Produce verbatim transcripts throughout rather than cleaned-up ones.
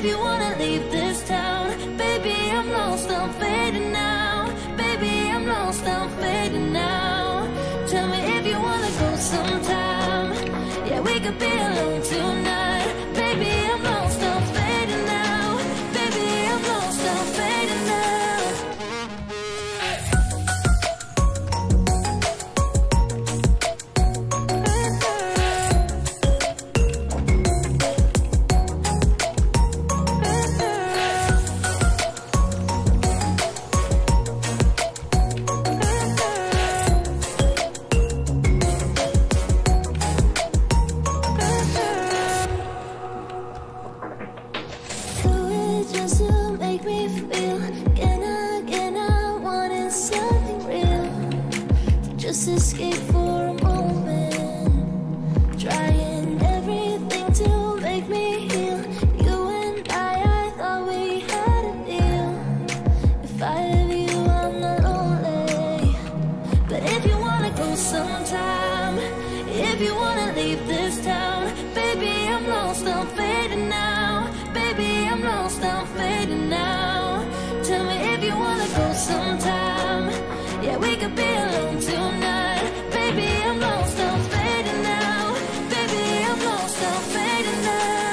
you wanna leave this town, baby, I'm lost, I'm fading now. Baby, I'm lost, I'm fading now. Tell me if you wanna go sometime. Yeah, we could be alone tonight. Baby, I'm lost, I'm fading now. Baby, I'm lost, I'm fading now. Just escape for a moment, trying everything to make me heal. You and I, I thought we had a deal. If I have you, I'm not lonely. But if you wanna go sometime, if you wanna leave this town, baby, I'm lost, I'm fading now. Baby, I'm lost, I'm fading now. Tell me if you wanna go sometime. Yeah, we could be alone tonight. Baby, I'm lost, I'm fading now. Baby, I'm lost, I'm fading now.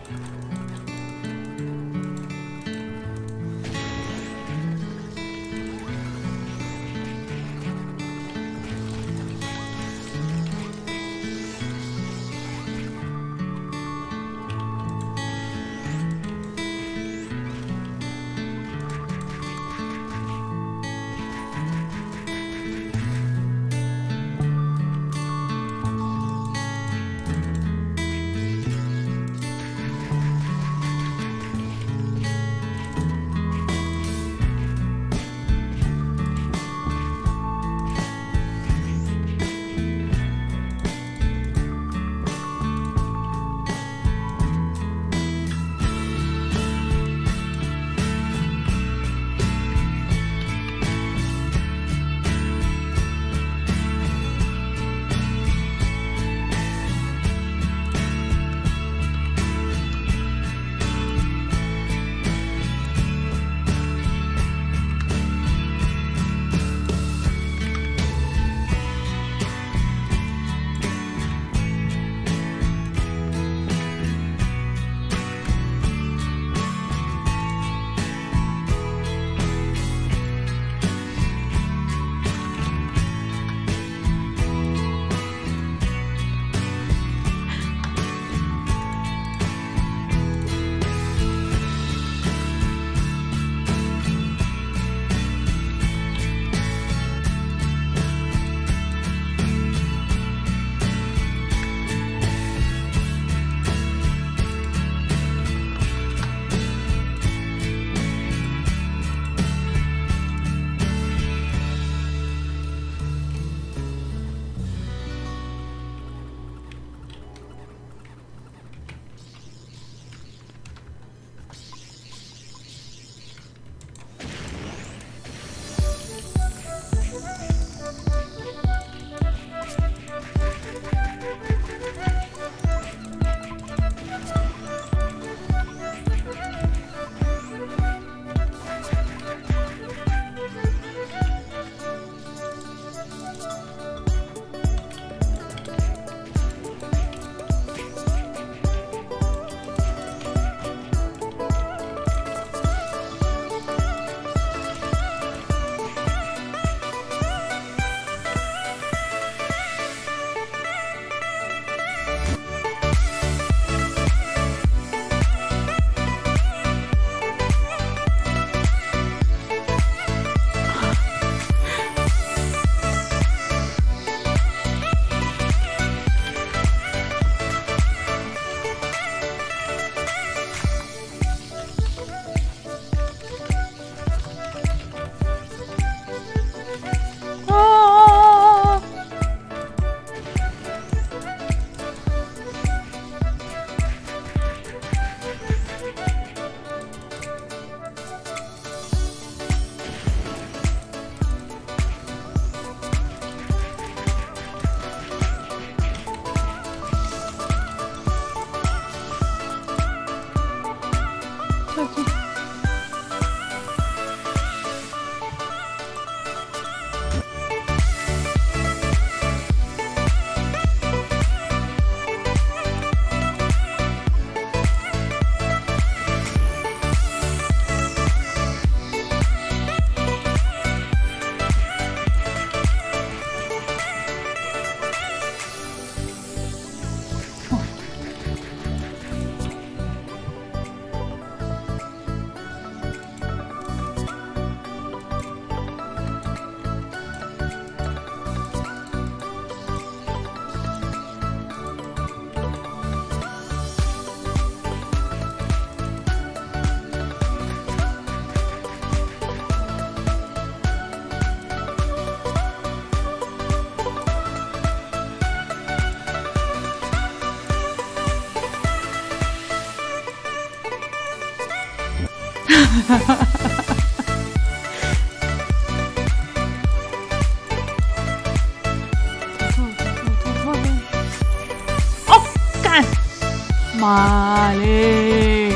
哦，干！妈嘞！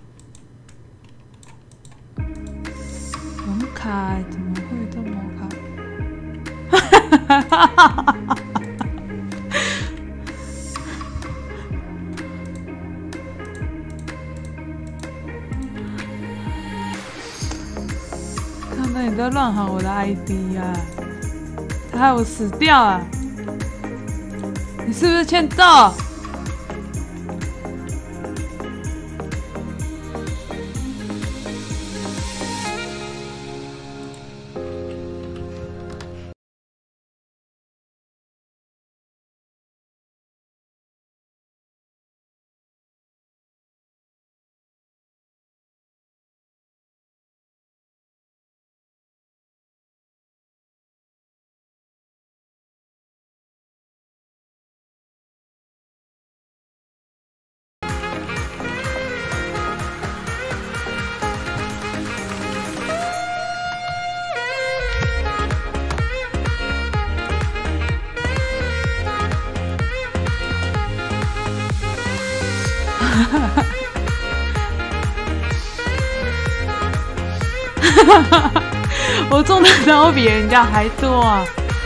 门卡怎么会这么卡？ 看到你在乱喊我的 I D 啊！他害我死掉啊！你是不是欠揍？我中的刀比人家还多啊！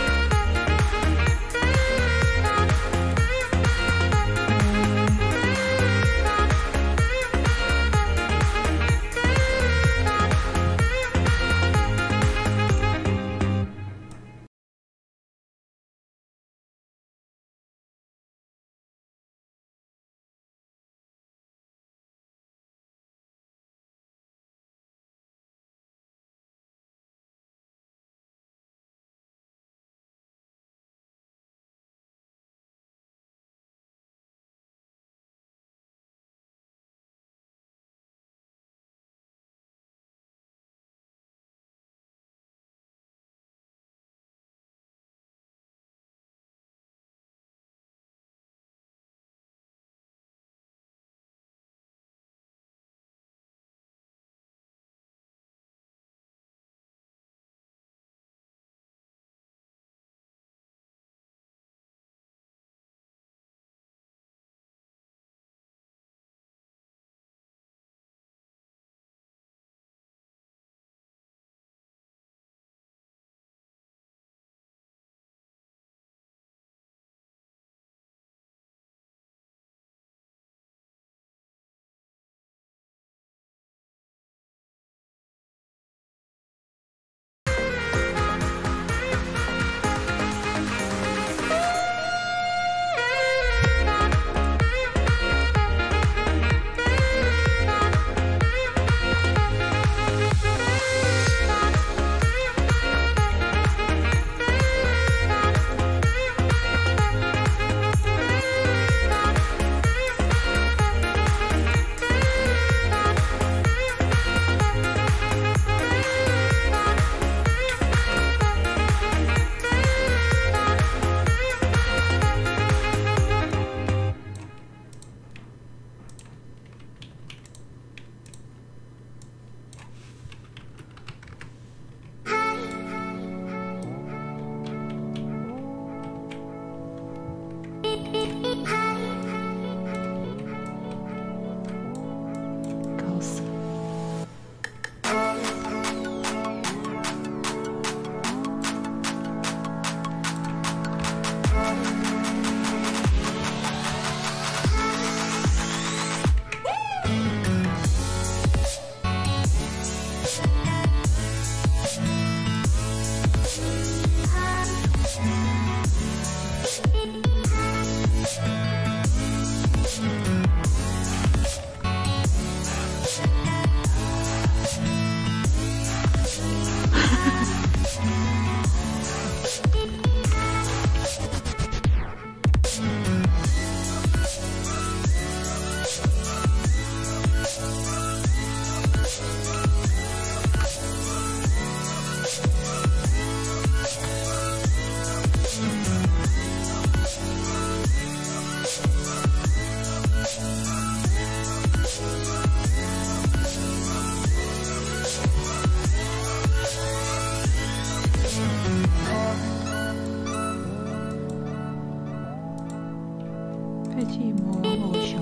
废弃魔偶熊。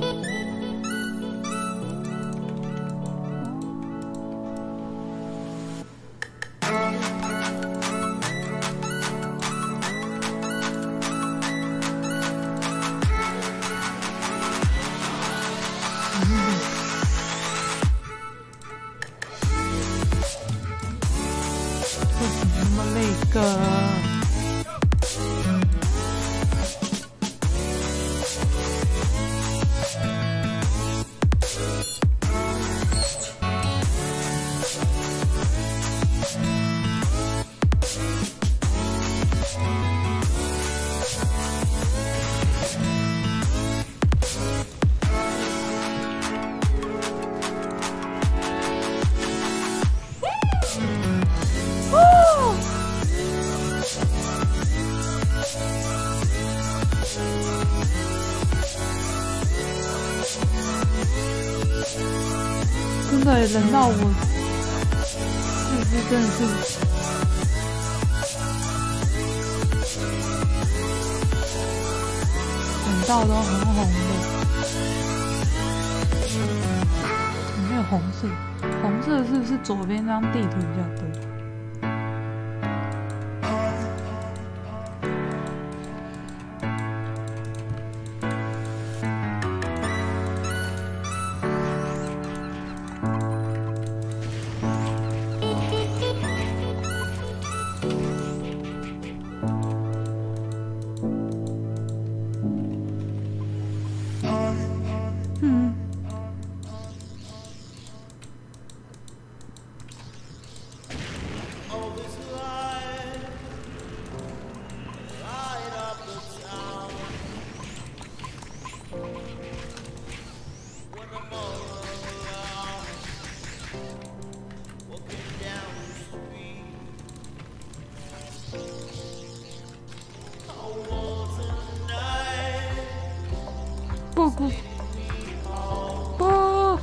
个了。真的冷到我，是不是真的是？冷到都红红的，有没有红色？红色是不是左边这张地图比较多？嗯。不不不！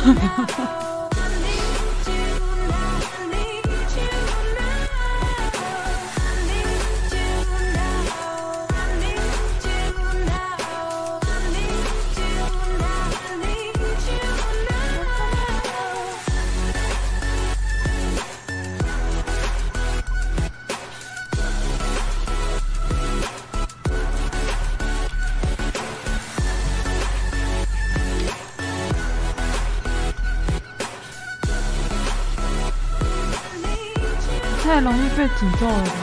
太容易被诅咒了吧。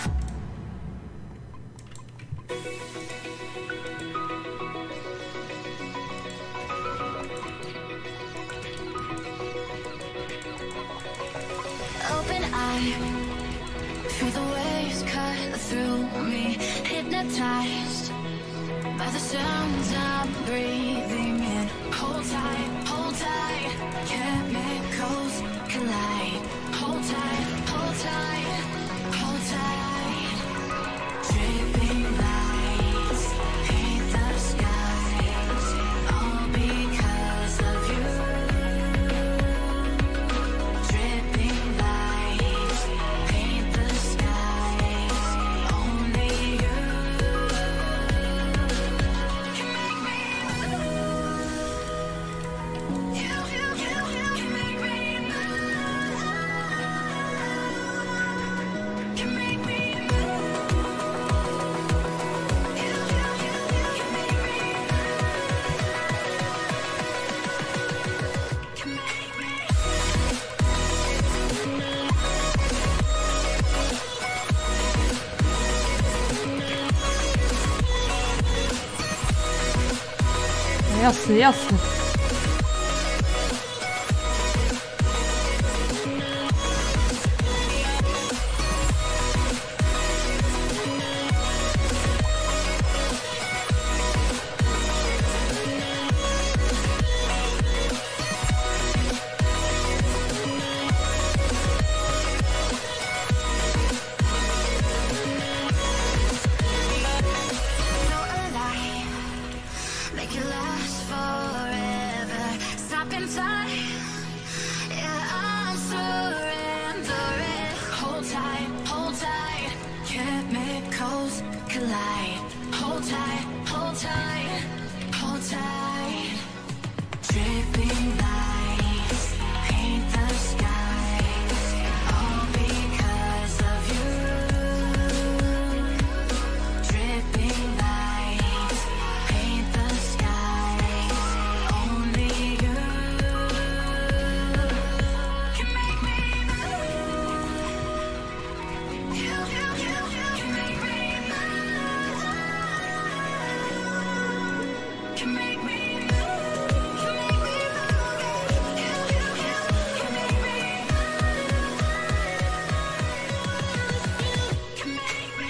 Open eye, feel the waves cut through me, hypnotized by the sounds I'm breathing in. Hold tight, hold tight, chemicals collide. Hold tight, hold tight, hold tight. Dripping lights paint the skies, all because of you. Dripping lights paint the skies, only you can make me move. You, you, you, you can make me move. Can make me move. You, you, you, you can make me move. Can make me. 要死要死！ Make it last forever. Stop in time. Yeah, I'm surrendering. Hold tight, hold tight. Chemicals collide. Hold tight, hold tight, hold tight. Dripping lights paint the skies, all because of you. Dripping lights paint the skies, only you can make me move. You, you, you, you can make me move. Can make me move. Can make me move. You, you, you can make me move. Can make me.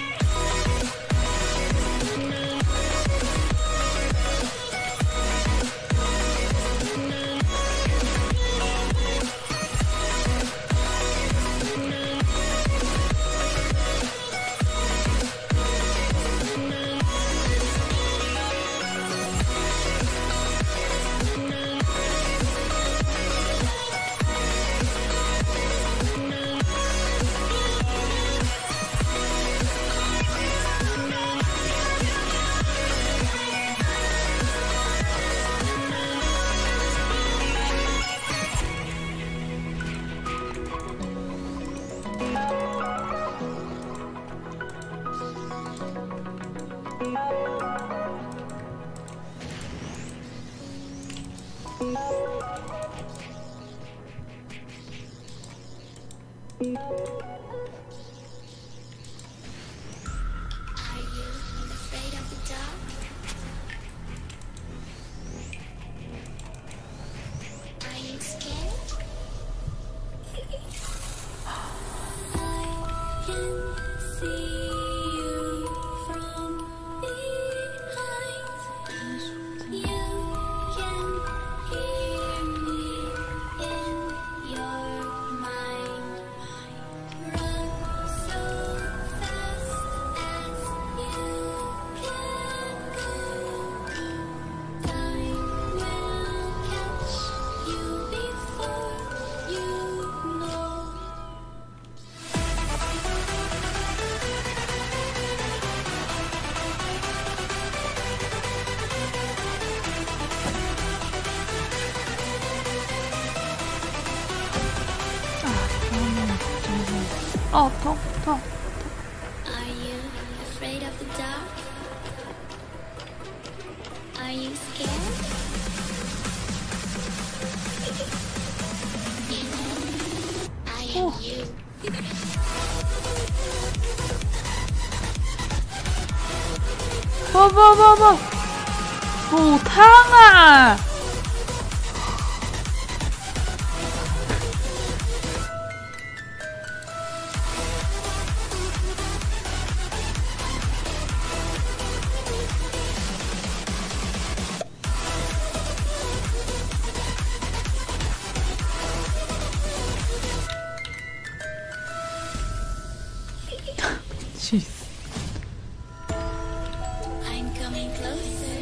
Are you afraid of the dark? Are you scared? I can see you from here. 哦，痛痛！ Are you afraid of the dark? Are you scared? I am you. 不不不不，补汤啊！气死！ I'm coming closer.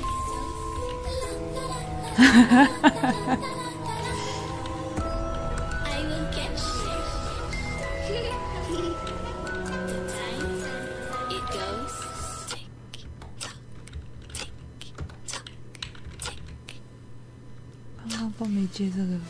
I will catch you. The time it goes tick tock, tick tock, tick. 刚刚都没接这个。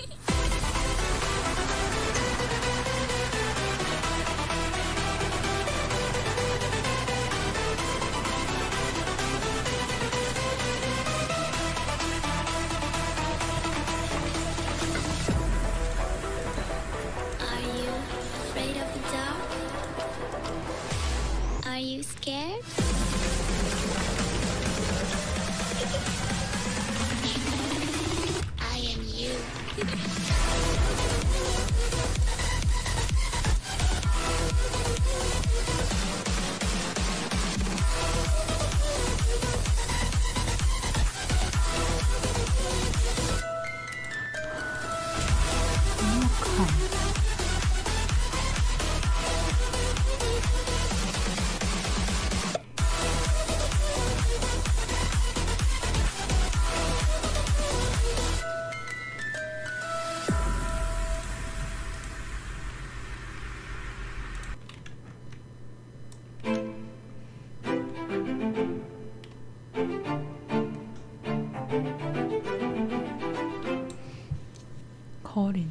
Are you afraid of the dark? Are you scared? I am you. 可怜。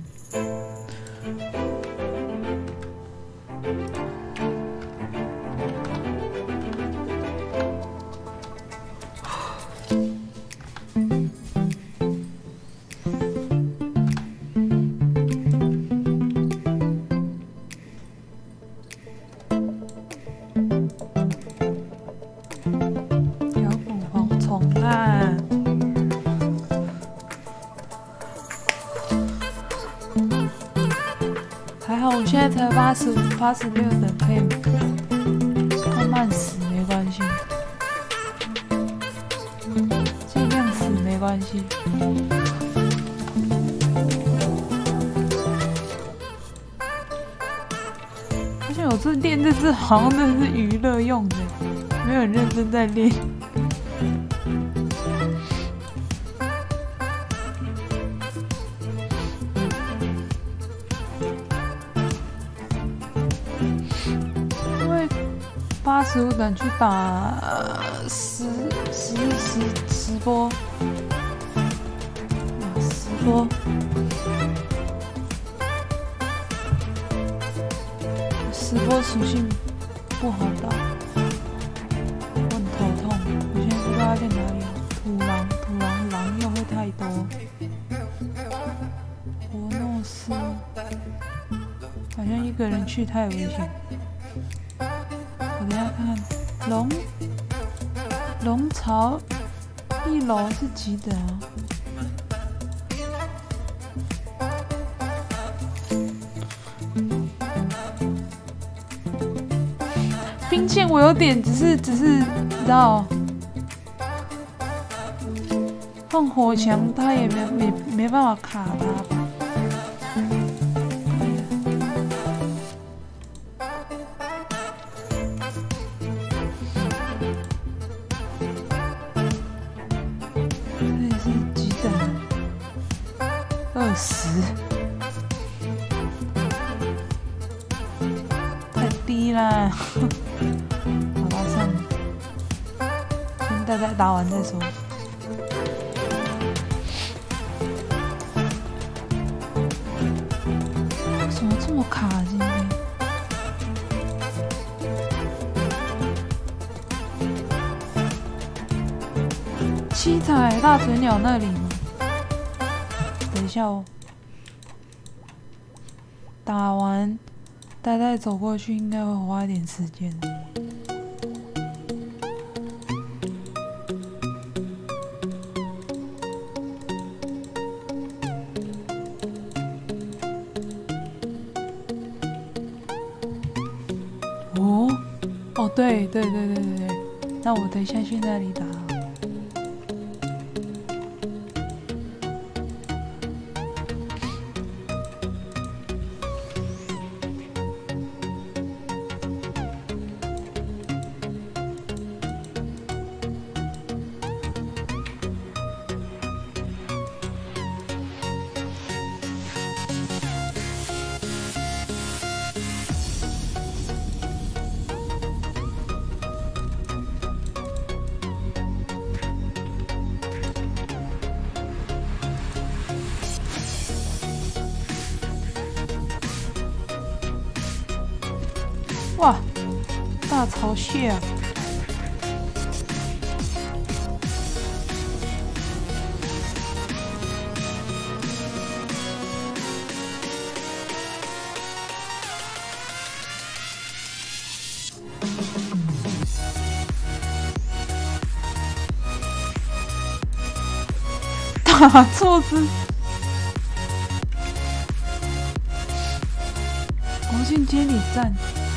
摇滚蝗虫啊！ 还好我现在才八十五、八十六等，可以慢慢死没关系，尽量死没关系。而且我这练这是好像真的是娱乐用的，没有很认真在练。 八十五等去打十十十十波，十波，十波属性不好打，我很头痛。我现在不知道要练哪里，土狼，土狼狼又会太多，博诺斯，好像一个人去太危险。 我等一下看看龙龙巢一楼是几等啊？兵线我有点，只是只是你知道，放火墙他也没没没办法卡他吧。 二十，太低啦！好吧，算了，先大概打完再说。为什么这么卡？今天七彩大嘴鸟那里吗？等一下哦，打完呆呆走过去，应该会花一点时间。哦，哦，对对对对对对，那我等一下去那里打。哇，大巢蟹啊！打错字。国庆监理站。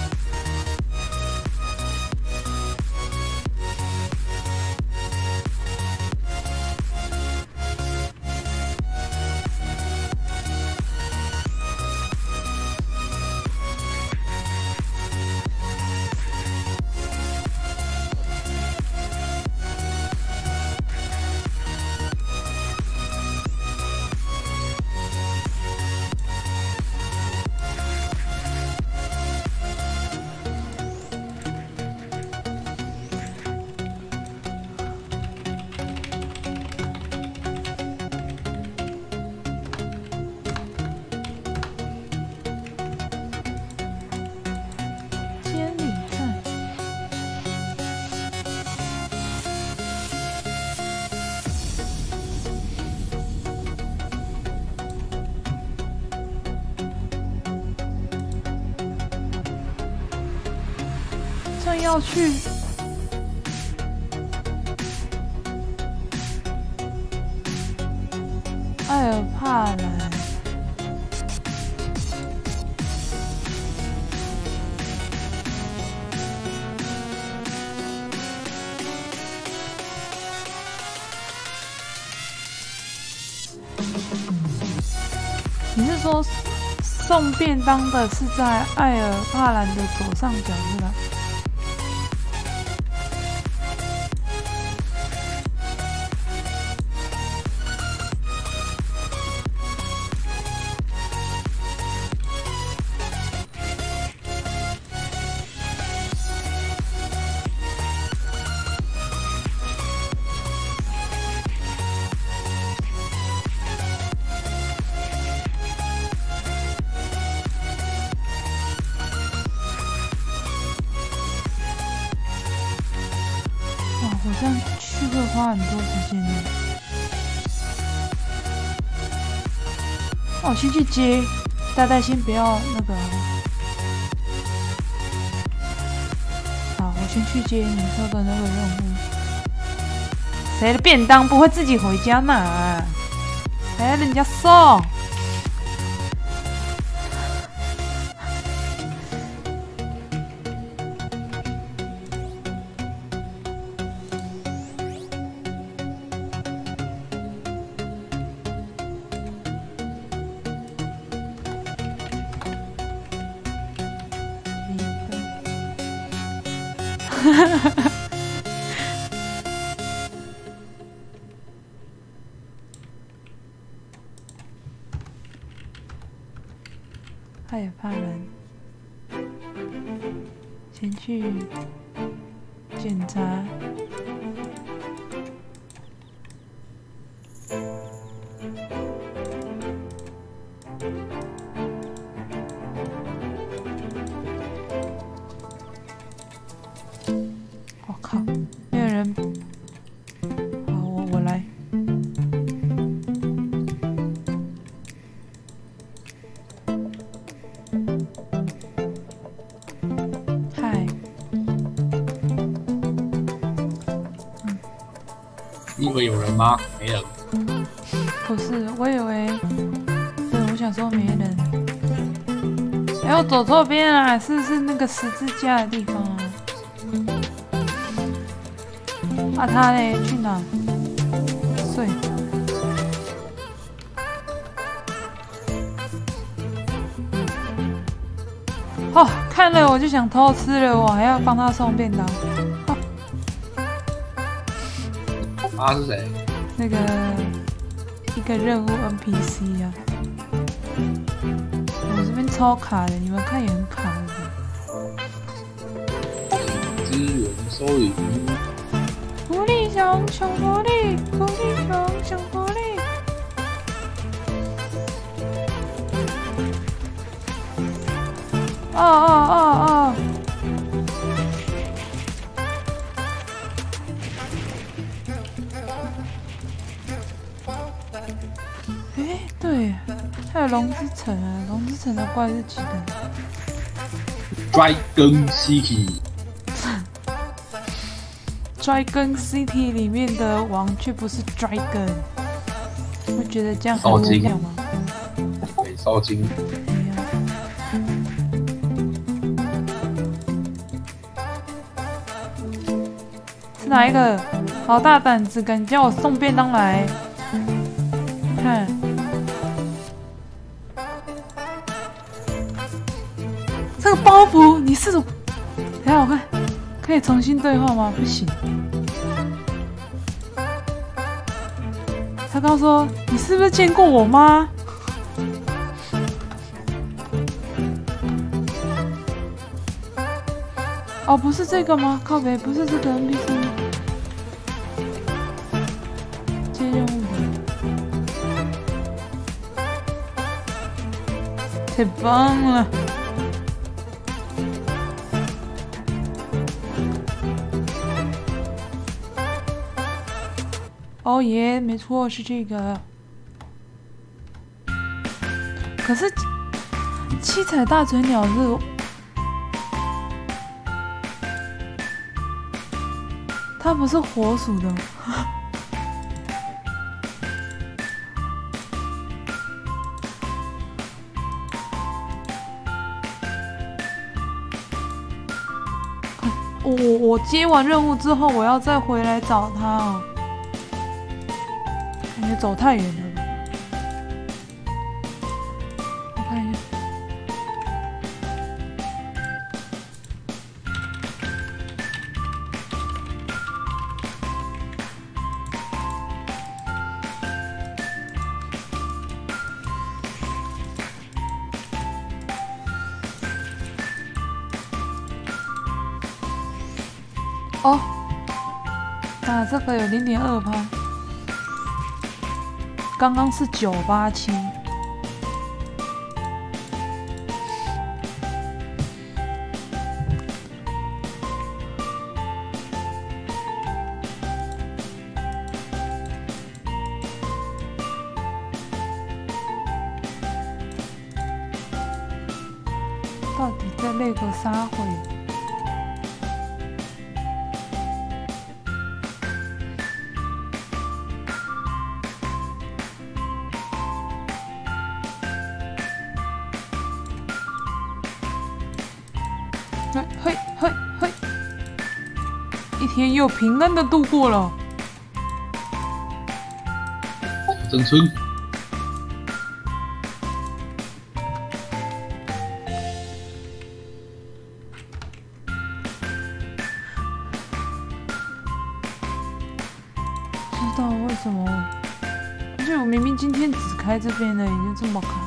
正要去，埃尔帕兰。你是说送便当的是在埃尔帕兰的左上角是吧？我这样去会花很多时间呢。那我先去接，大家先不要那个。好，我先去接你说的那个任务。谁的便当不会自己回家拿啊？还要人家送？他也怕人，先去检查。我靠，没有人。好，我我你以为有人吗？没人。 不是，我以为，对，我想说没人。哎、我走错边啊，是是那个十字架的地方啊。啊，他嘞去哪？睡。哦，看了我就想偷吃了，我还要帮他送便当。哦、 他是谁？ 那个一个任务 N P C 啊。我这边超卡的，你们看也很卡的。 资源收银。 狐狸熊，熊狐狸，狐狸熊，熊狐狸。哦哦哦哦！哎，对，还有龙之城啊，龙之城的怪是几个 ？Dragon City。 Dragon City 里面的王却不是 Dragon， 会觉得这样很无聊吗？ 对，烧金。 是哪一个？好大胆子，敢叫我送便当来？看，这个包袱，你是？等一下我看，可以重新对话吗？不行。他刚说：“你是不是见过我妈？”哦，不是这个吗？靠北，不是这个 N P C。接任务的，太棒了！哦耶，没错，是这个。可是七彩大嘴鸟是。它不是火属的，我我我接完任务之后，我要再回来找它哦，感觉走太远了吧？我看一下。哦，啊，这个有零点二趴，刚刚是九八七。到底在那个啥会？嘿嘿嘿，一天又平安的度过了。 真村。 不知道为什么，而且我明明今天只开这边的，已经这么卡。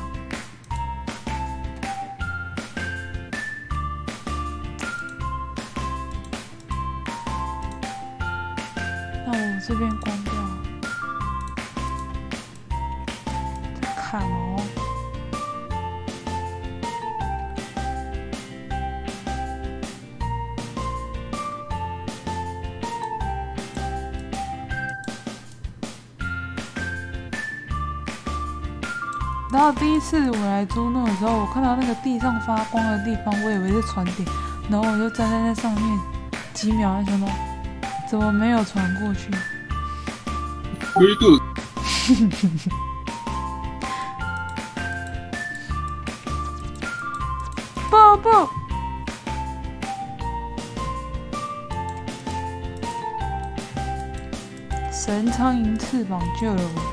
那我这边关掉，这卡毛。然后第一次我来租弄的时候，我看到那个地上发光的地方，我以为是船点，然后我就站在那上面几秒，想说怎么没有传过去？ Very good。 不不，神苍蝇翅膀救了我！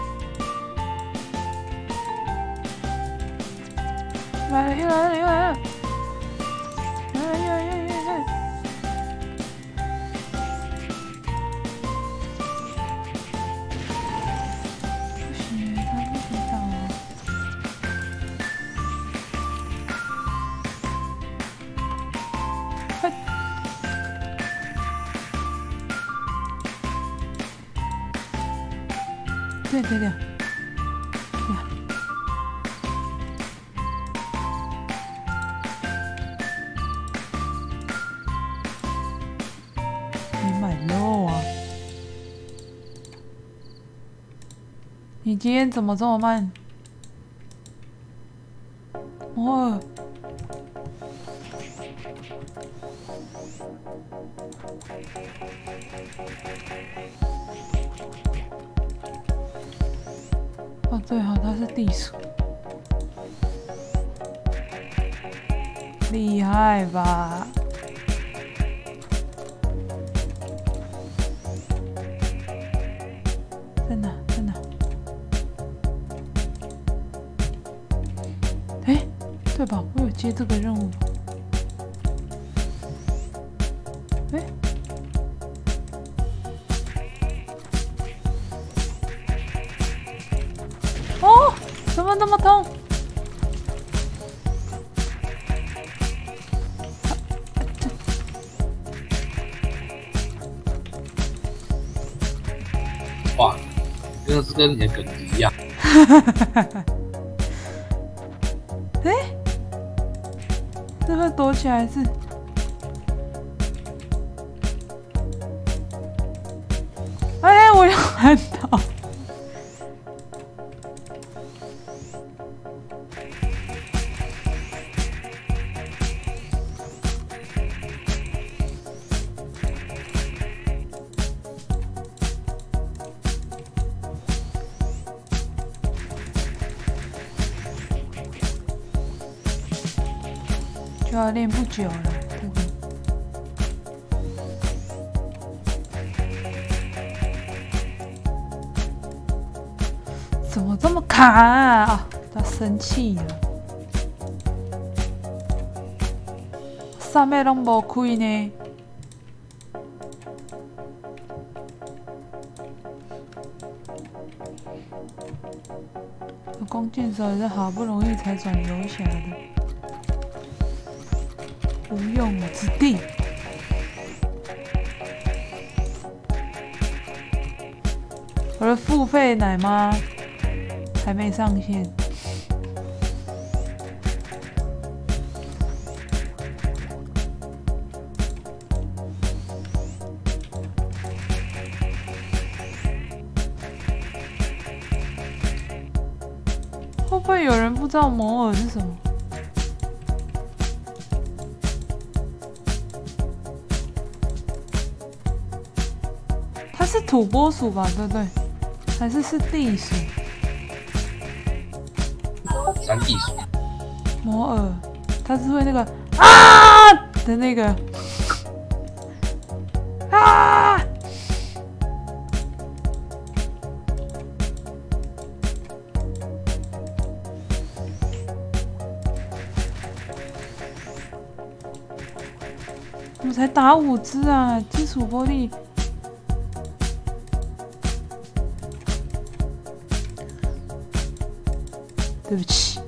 来了，又来了，又来了！来了，又来了，又来了！不行，他不知道啊！快！对对对。 你今天怎么这么慢？哦，哦对哦，它是地鼠，厉害吧？ 在哪？在哪？哎，对吧？我有接这个任务。哎，哦，怎么那么痛？ 哇，真的是跟你的梗子一样。 哎，这会躲起来是？哎，我有看到。就要练不久了，这个。怎么这么卡啊？啊他生气了。上面拢无开呢。弓箭手也是好不容易才转游侠的。 无用武之地。我的付费奶妈还没上线。会不会有人不知道摩尔是什么？ 它是土拨鼠吧，对不对？还是是地鼠？ 山地鼠。 摩尔，它是会那个啊的那个啊。我才打五只啊，基础玻璃。 对不起，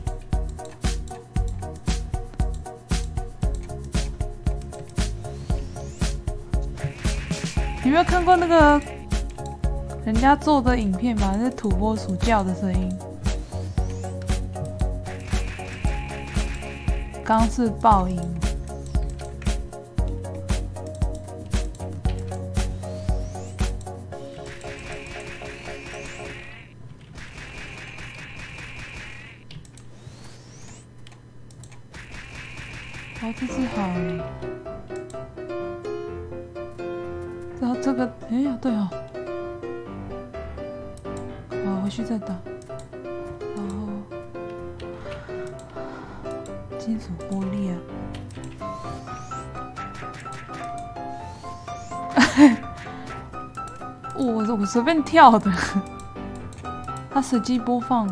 你没有看过那个人家做的影片吗？是土拨鼠叫的声音。刚是爆音。哦，这只好了。然后这个，哎呀，对哦， 回去再打。然后金属玻璃啊。我我随便跳的，它随机播放。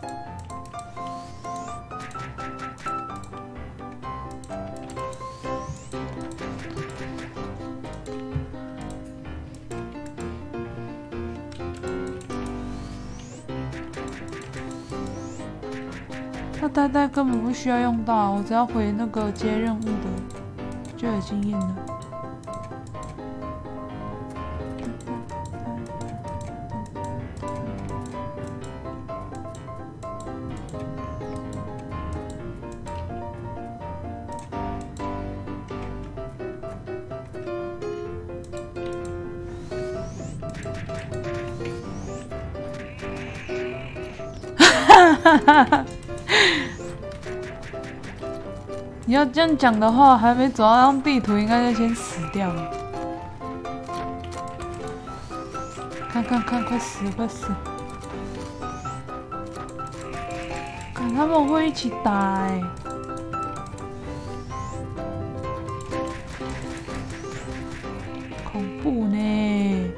那呆呆根本不需要用到，我只要回那个接任务的就有经验了。你要这样讲的话，还没走到那张地图，应该就先死掉了。看看看，快死快死！看他们会一起打哎、欸，恐怖呢！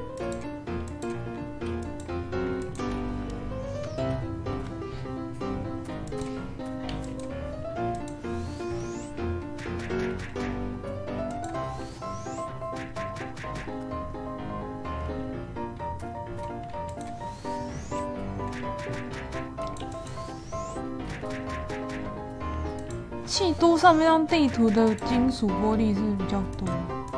气都上面张地图的金属玻璃是比较多。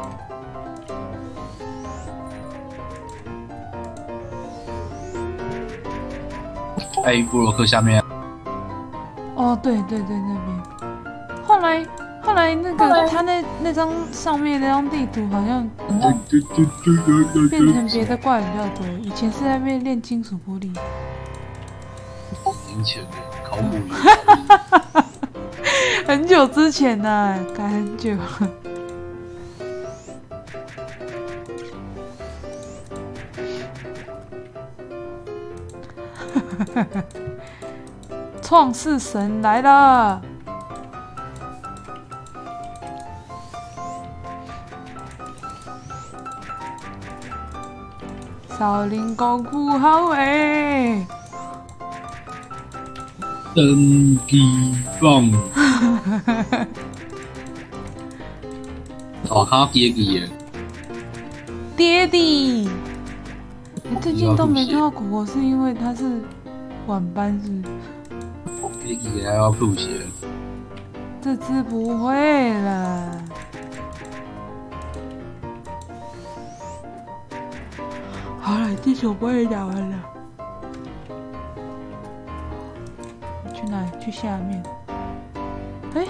哎，布洛克下面。 哦，对对对，那边。后来后来那个他那那张上面那张地图好像变成别的怪比较多。以前是在那边练金属玻璃。 年前的考古鱼。 很久之前呢、啊，改很久了。创世神来了！少林功夫好诶！ 登基棒，哦，他爹地耶， 爹地，你最近都没看到果果，是因为他是晚班是不是？ 爹地还要吐血， 这次不会了。好了，这首播也打完了。去哪里？去下面。哎、欸，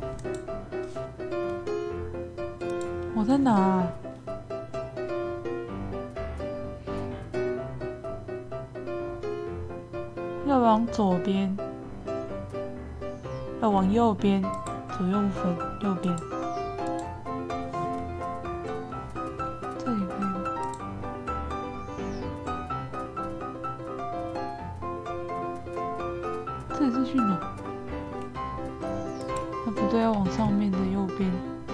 我在哪、啊？要往左边，要往右边，左右分，右边。这里可以吗？这里是去哪？啊，不对，要往上面的右边。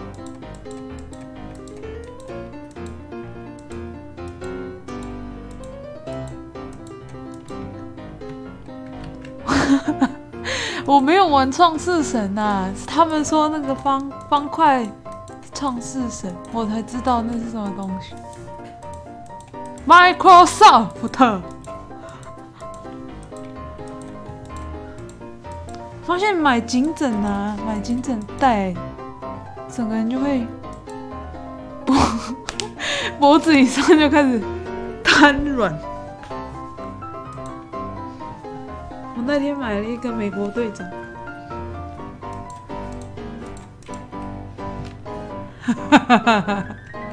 我没有玩创世神啊，是他们说那个方方块创世神，我才知道那是什么东西。Microsoft。发现买颈枕啊，买颈枕带，整个人就会脖脖子以上就开始瘫软。我那天买了一个美国队长，哈哈哈哈哈。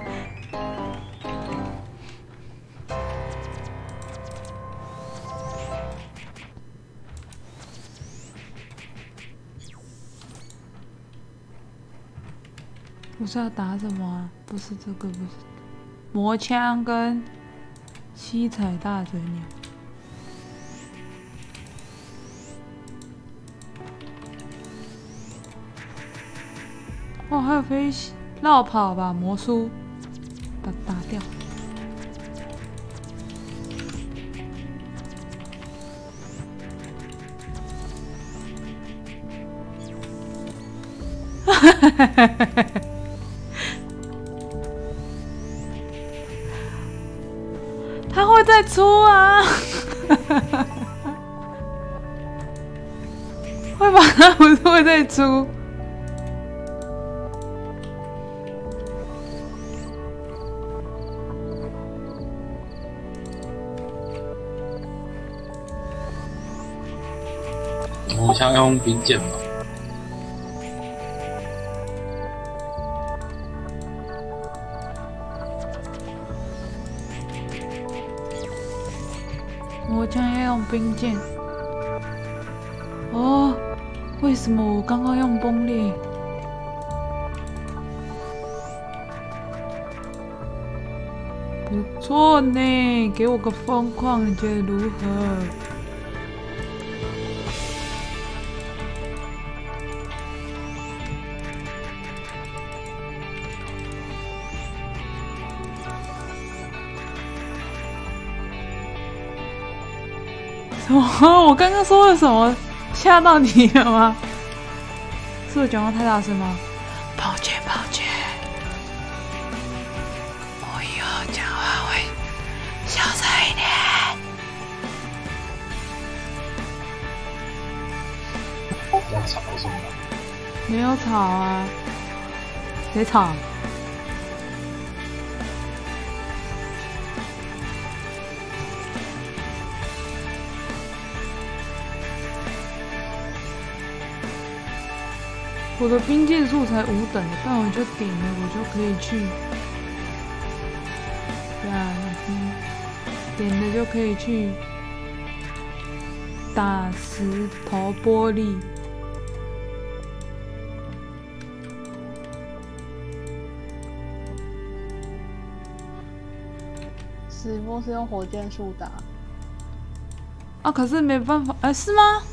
不是要打什么啊？不是这个，不是魔枪跟七彩大嘴鸟。 哦，还有飞行绕跑吧，魔术，把它打掉。他会再出啊！会吧？他不是会再出？ 魔枪要用冰剑吗？ 魔枪要用冰剑。哦，为什么我刚刚用崩裂？不错呢，给我个疯狂，你觉得如何？什么？我刚刚说了什么？吓到你了吗？是我讲话太大声吗？抱歉，抱歉。我以后讲话会小声一点。 在吵什么？ 没有吵啊，谁吵？我的冰剑术才五等，但我就点了，我就可以去，对啊，嗯，点了就可以去打石头玻璃。 石波是用火箭术打。 啊，可是没办法，哎、是吗？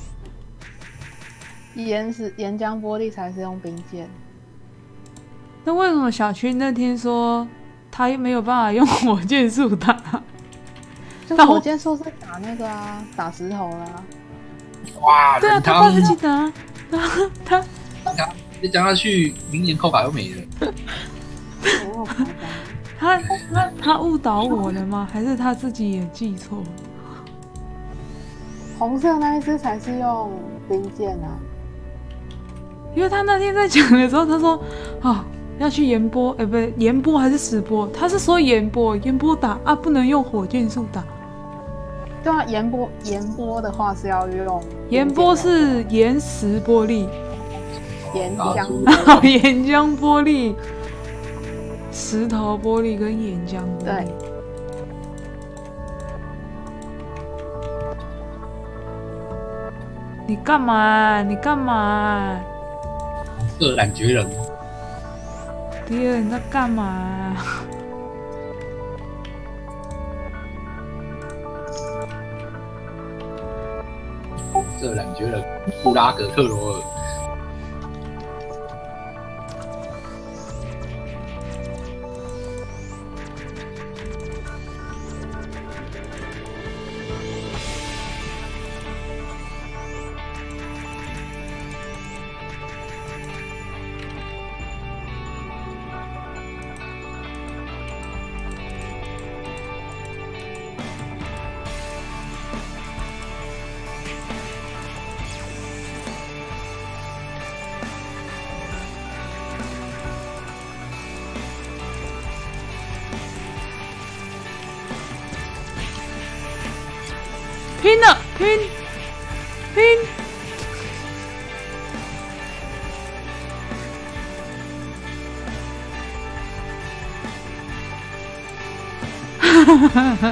岩石岩浆玻璃才是用冰剑。 那为什么小区那天说他没有办法用火箭术打？ 就火箭术是打那个啊，打石头啦、啊。 哇， 对啊，他爸自己打，他他他再加下去，明年扣卡又没了。 我夸张。 他他他误导我了吗？还是他自己也记错？ 红色那一只才是用冰剑啊。 因为他那天在讲的时候，他说：“哦，要去岩波，哎、欸，不对，岩波还是石波？他是说岩波，岩波打啊，不能用火箭术打。 对啊，岩波岩波的话是要用岩波是岩石玻璃， 岩浆哦，岩浆玻璃，石头玻璃跟岩浆玻璃。 对。 你干嘛？你干嘛？ 色懒绝人。 爹，你在干嘛？ 色懒绝人，布拉格特罗尔。 拼了，拼，拼！哈哈哈！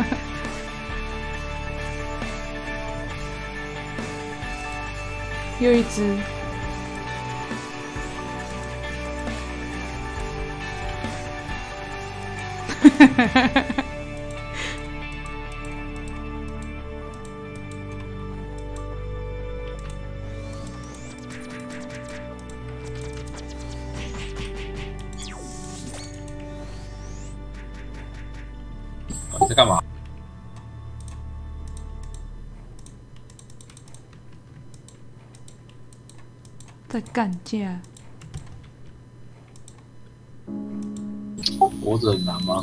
又一只。哈哈哈哈！ 在干嘛？ 在干架。 活着很难吗？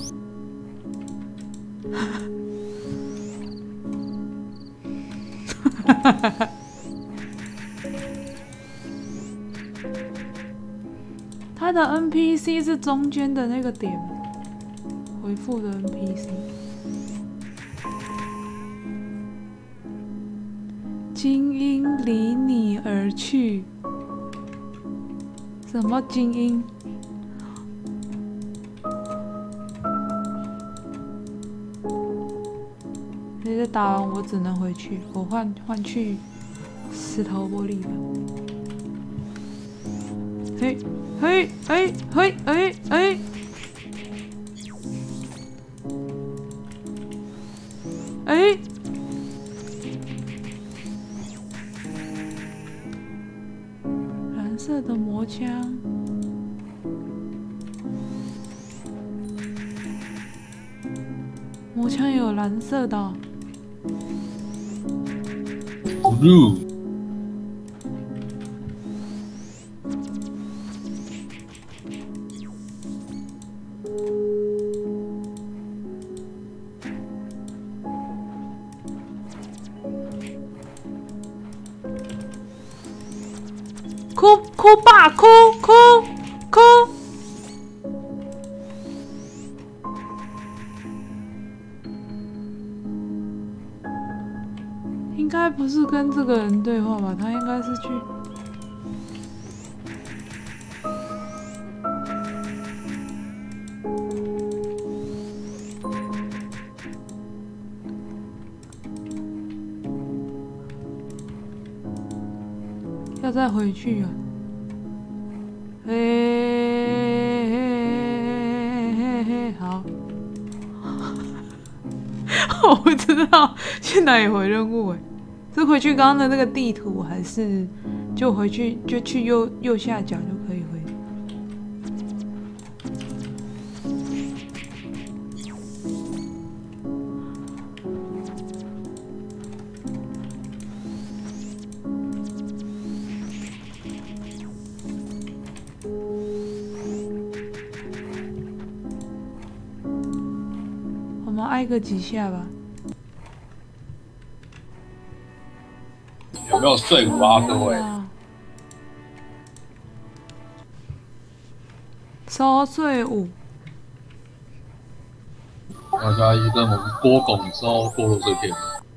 他的 N P C 是中间的那个点，回复的 N P C。精英离你而去，什么精英？你这打完我只能回去，我换换去石头玻璃吧。嘿，嘿，嘿，嘿，嘿，嘿，哎，蓝色的魔枪。魔枪也有蓝色的、哦。 Blue。 哭哭吧，哭哭哭！应该不是跟这个人对话吧？他应该是去……要再回去啊！嘿嘿嘿嘿，好。我不知道去哪里回任务哎，是回去刚刚的那个地图，还是就回去就去右右下角就可以回？我们挨个几下吧。 有没有睡午啊，各位？ 收睡午。 大家一跟我们郭拱收堕落碎片。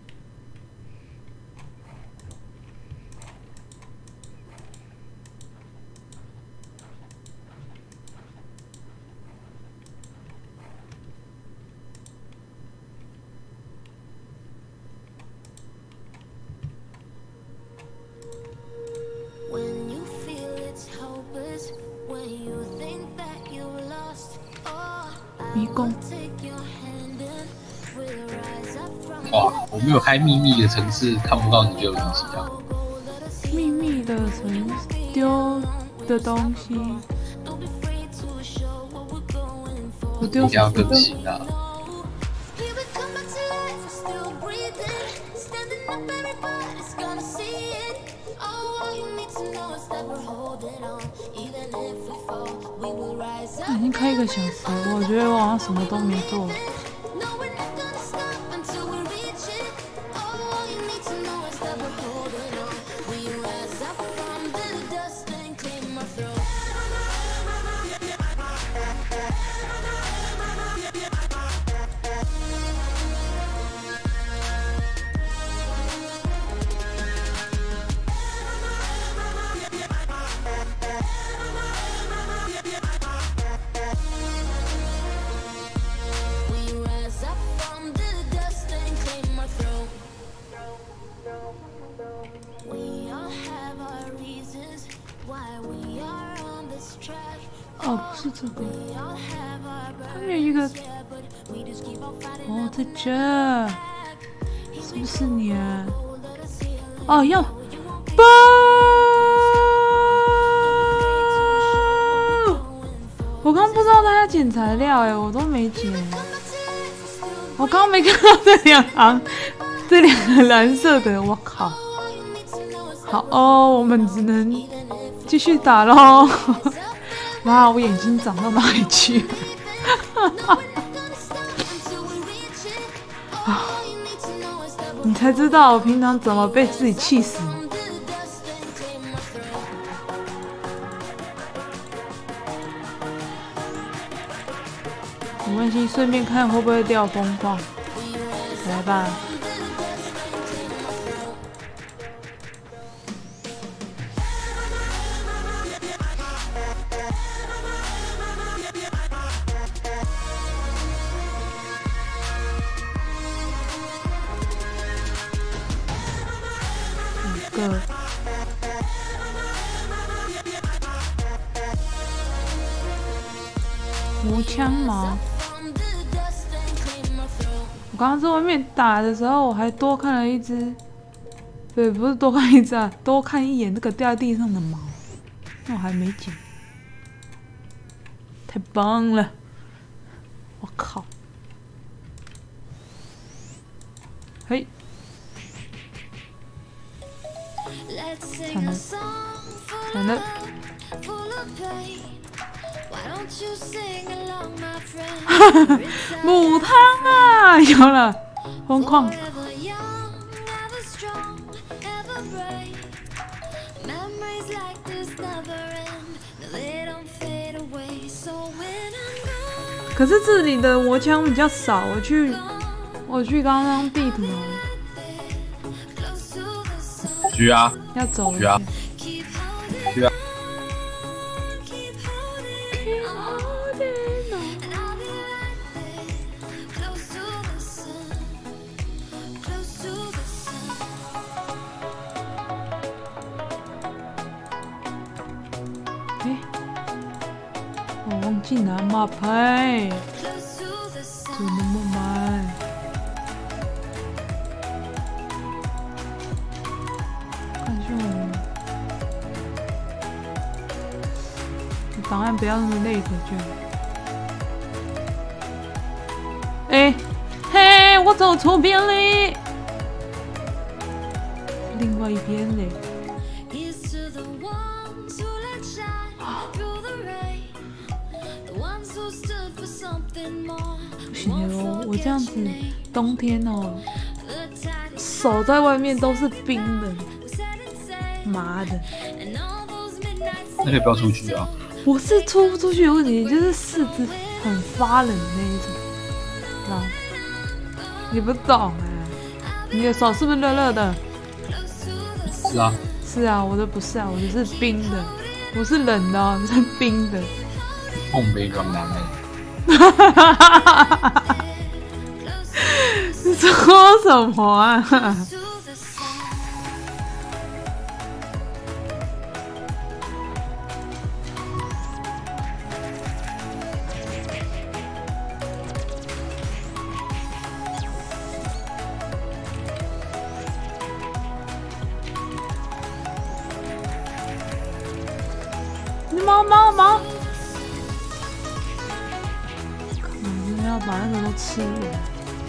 迷宫。 哇，我没有开秘密的城市，看不到你就有东西啊。 秘密的城市丢的东西，我丢。 一定要更新啊！已经开一个小时，我觉得我好像什么都没做。哦，不是这个，他们有一个，哦，在这，是不是你啊？哦，要，不，我刚不知道他要捡材料哎，我都没捡。 我刚刚没看到这两行，这两个蓝色的，我靠！好哦，我们只能继续打喽。哇，我眼睛长到哪里去了？你才知道我平常怎么被自己气死。没关系，顺便看会不会掉风框。来吧。五个。魔枪吗？我刚刚在外面打的时候，我还多看了一只，对，不是多看一只啊，多看一眼那个掉在地上的毛，那我还没捡，太棒了！我靠！嘿，惨了，惨了！母汤啊，有了，疯狂！可是这里的魔枪比较少，我去，我去刚刚地图了。 去啊！ 要走了。 去啊！去啊！ 我忘记拿马牌，怎么那么慢？看一下我，档案不要那么累的就。哎、欸，嘿，我走错边嘞，另外一边嘞。不行哦，我这样子冬天哦，手在外面都是冰的，妈的！ 那可以不要出去啊？ 我是出不出去有问题，就是四肢很发冷的那一种，知道？你不懂哎，你的手是不是热热的？ 是啊。 是啊，我的不是啊，我的是冰的，不是冷的哦，是冰的。 碰杯软男的。 你说什么啊？你猫猫猫！要把那个都吃了。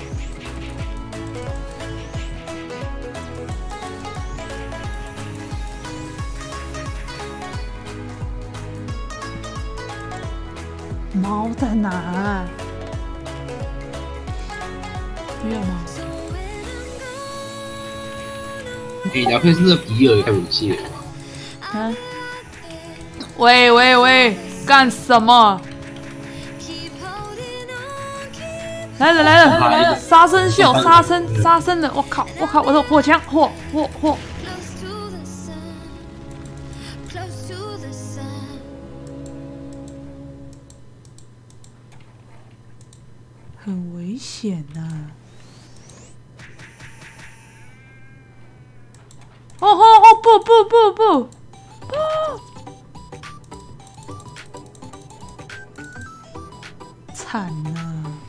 猫在哪、啊？没有吗？ 你拿配是那个比尔开武器了吗？ 啊！喂喂喂，干什么？来了来了来了！杀生秀，杀生杀生的！我靠我靠！我的火枪火火火！很危险呐、啊！哦哦哦！不不不不不！惨了！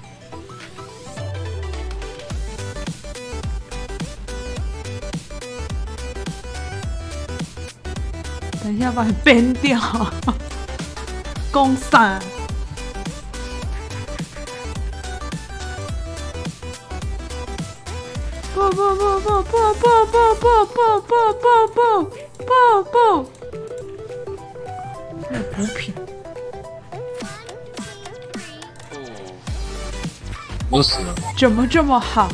等一下把你编掉，攻上！ 不不不不不不不不不不不不不！有补品。 我死了。 怎么这么好？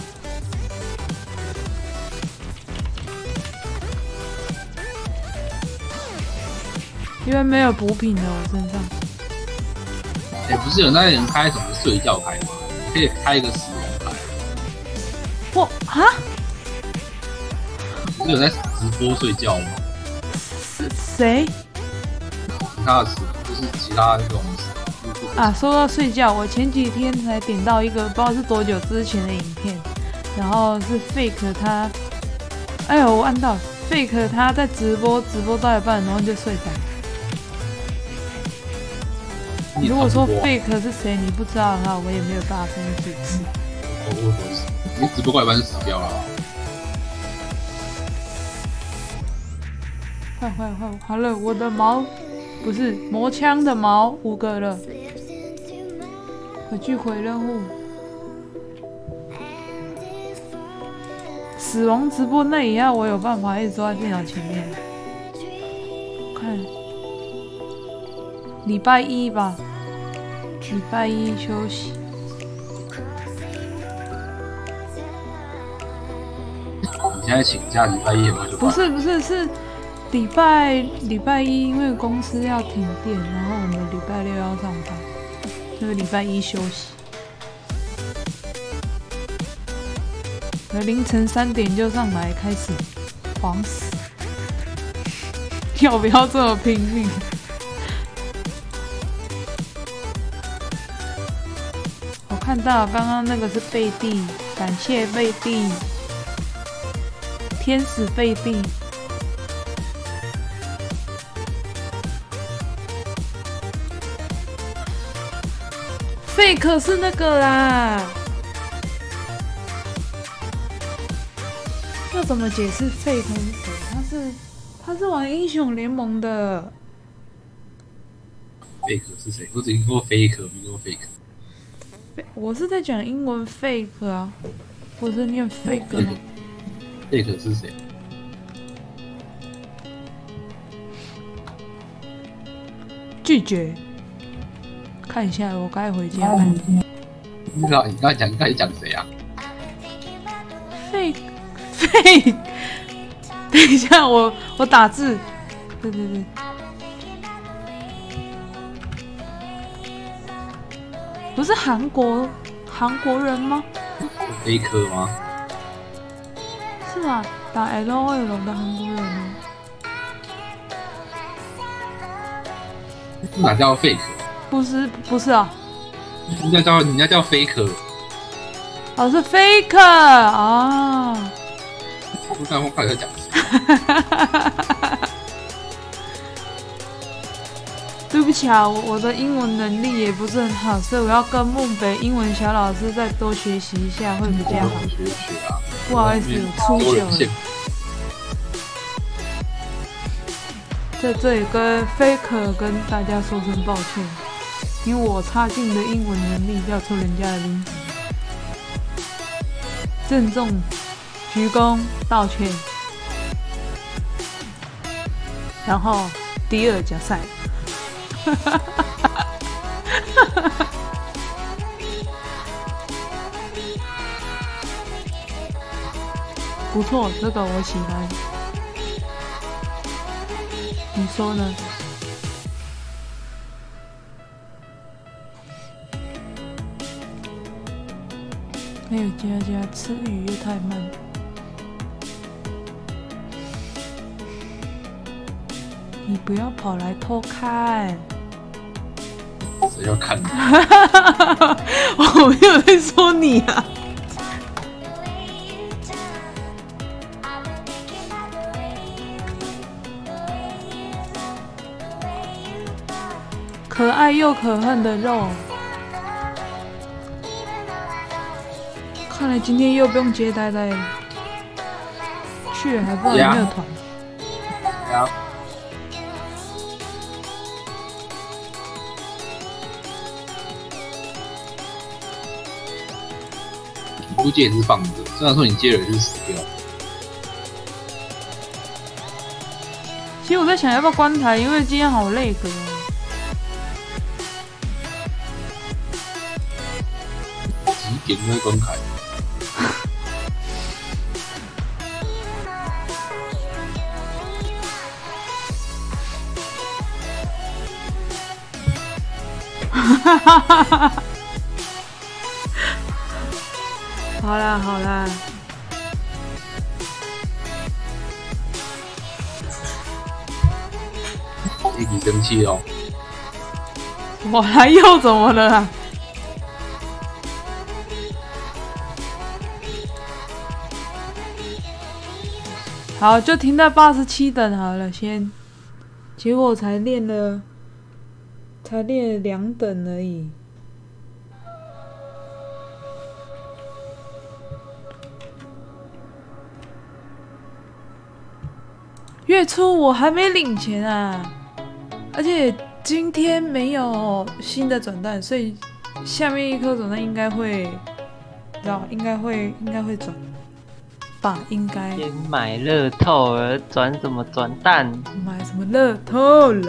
因为没有补品的我身上。 哎、欸，不是有那人开什么睡觉开吗？你可以开一个死亡开。 我啊？ 不是有在直播睡觉吗？ 是谁？ 其他的词就是其他那种啊，说到睡觉，我前几天才点到一个不知道是多久之前的影片，然后是 Fake 他，哎呦我按到 Fake 他在直播，直播到一半然后就睡着。如果说 Fake 是谁你不知道的话，我也没有办法分析是。 我我我死，你直播过一半就死掉了。 快快快，好了，我的毛不是魔枪的毛五个了。回去回任务。死亡直播那也要我有办法一直坐在电脑前面。看，礼拜一吧，礼拜一休息。 你现在请假，礼拜一有没有？ 不是不是是礼拜礼拜一，因为公司要停电，然后我们礼拜六要上班。所以礼拜一休息，凌晨三点就上来开始狂死，要不要这么拼命？我看到刚刚那个是贝蒂，感谢贝蒂，天使贝蒂。Fake 是那个啦，要怎么解释 Fake 是谁？他是他是玩英雄联盟的。 Fake 是谁？我只听过 Fake， 没听过 Fake。 我是在讲英文 Fake 啊，我是念 Fake 吗 ？Fake 是谁？ 拒绝。看一下，我该回家了。 你刚你刚才讲，你刚才讲谁啊 ？Fake Fake， 等一下，我我打字。对对对。不是韩国韩国人吗？ 飞科吗？ 是吗？打 L O L 的韩国人吗？ 哪叫 Fake？ 不是不是啊， 人家叫人家叫 Faker， 哦是 Faker 啊。 我刚刚快在讲谁？ 对不起啊，我我的英文能力也不是很好，所以我要跟孟北英文小老师再多学习一下会比较好。 学一学啊， 不好意思，我出糗了。在这里跟 Faker 跟大家说声抱歉。因为我差劲的英文能力叫出人家的名字，郑重鞠躬道歉，然后第二加赛，不错，这个我喜欢，你说呢？还有佳佳吃鱼又太慢，你不要跑来偷看。 谁要看？ 我没有在说你啊。可爱又可恨的肉。看来今天又不用接呆呆了，去了还不知道有没有团。 呀。 你不接也是放着，虽然说你接了也是死掉。 其实我在想要不要关台，因为今天好累个。 几点会关台？ 哈哈哈哈！好啦好啦， 一起生气哦！ 我来又怎么了啦？好，就停在八十七等好了，先。结果我才练了，才练了两等而已。月初我还没领钱啊，而且今天没有新的转蛋，所以下面一颗转蛋应该会，知道应该会应该会转吧，应该。 先买乐透了，转什么转蛋？ 买什么乐透啦？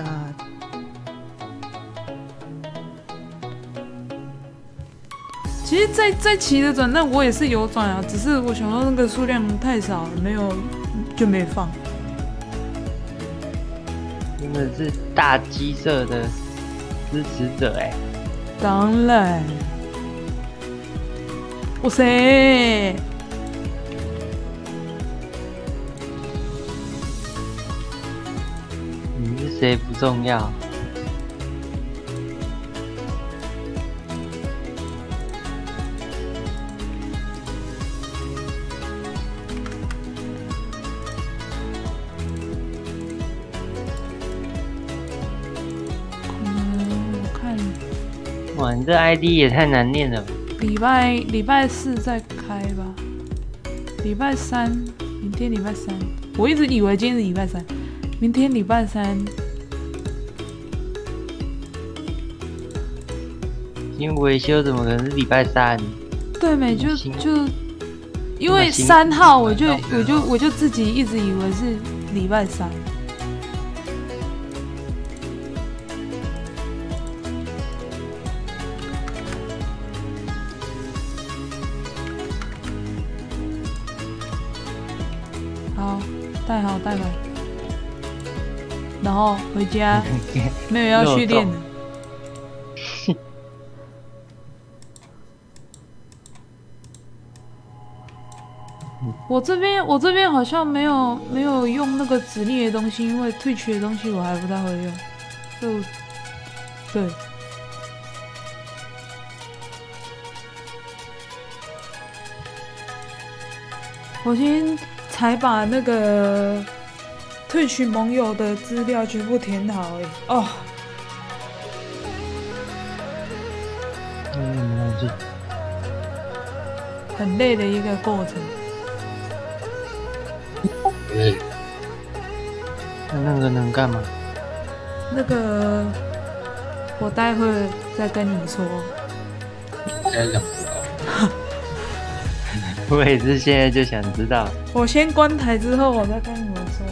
其实这这期的转蛋我也是有转啊，只是我想到那个数量太少了，没有就没放。 真的是大鸡舍的支持者哎、欸！ 当然，哇塞！ 你是谁不重要，哇，你这 I D 也太难念了吧！ 礼拜礼拜四再开吧，礼拜三，明天礼拜三，我一直以为今天是礼拜三，明天礼拜三。 今天维修怎么可能是礼拜三？ 对没就就，因为三号我就我就我就自己一直以为是礼拜三。好，带好带满，然后回家，没有要训练的。我这边我这边好像没有没有用那个指令的东西，因为退取的东西我还不太会用，就对。我先才把那个退取盟友的资料全部填好而已哦。 嗯，就很累的一个过程。 对， 那那个能干嘛？ 那个我待会再跟你说。 现在想知道。 我也是现在就想知道。 我先关台之后，我再跟你们说。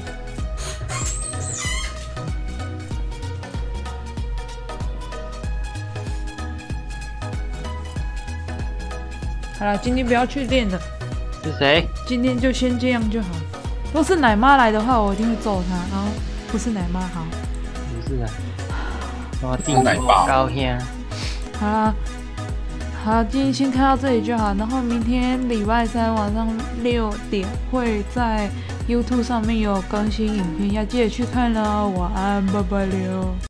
好了，今天不要去练了。 是谁？ 今天就先这样就好。如果是奶妈来的话，我一定会揍她。然后不是奶妈好。 不是啊。我定奶高兴。 好啦。好，今天先看到这里就好。然后明天礼拜三晚上六点会在 YouTube 上面有更新影片，要记得去看喽。晚安，拜拜了。